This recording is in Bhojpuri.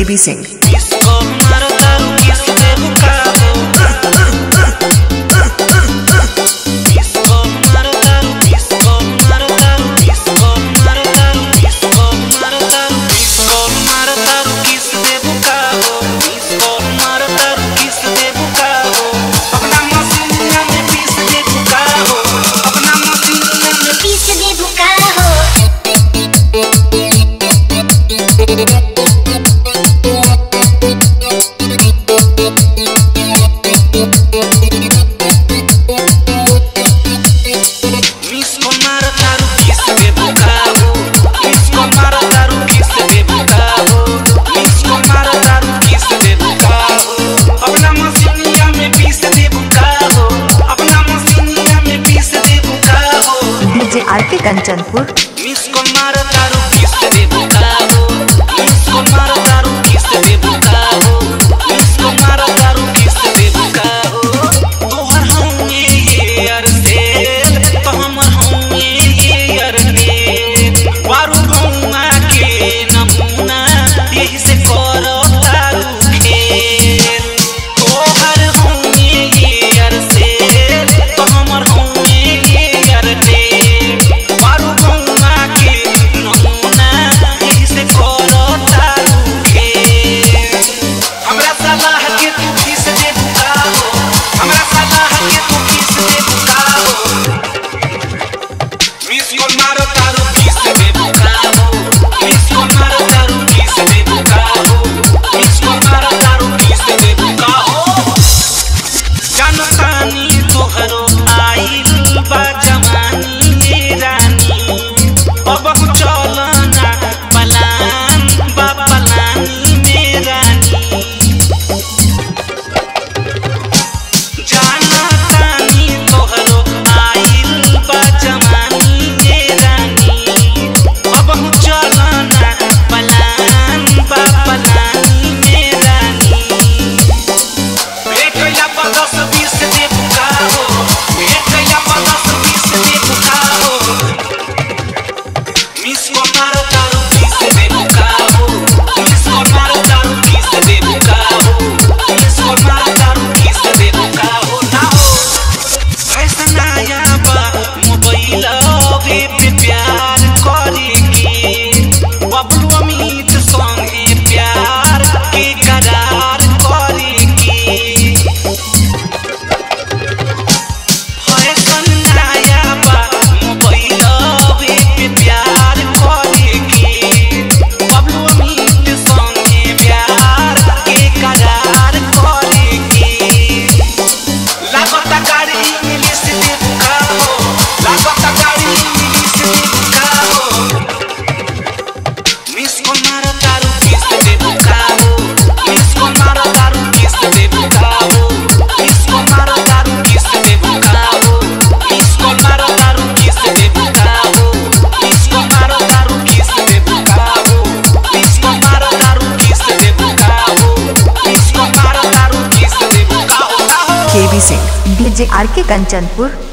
KB Singh. आरके कंचनपुर इसको मारो दारू किस दे बुकाओ, इसको मारो दारू किस दे बुकाओ, इसको मारो दारू किस दे बुकाओ। तोहर होंगे ये अरसे तो हमर होंगे ये अरने, वारू घुमा के नमूना यही से करो दारू खेल। तोहर होंगे ये अरसे तो हमर होंगे ये अरने, KB Singh DJ R K Kanchanpur.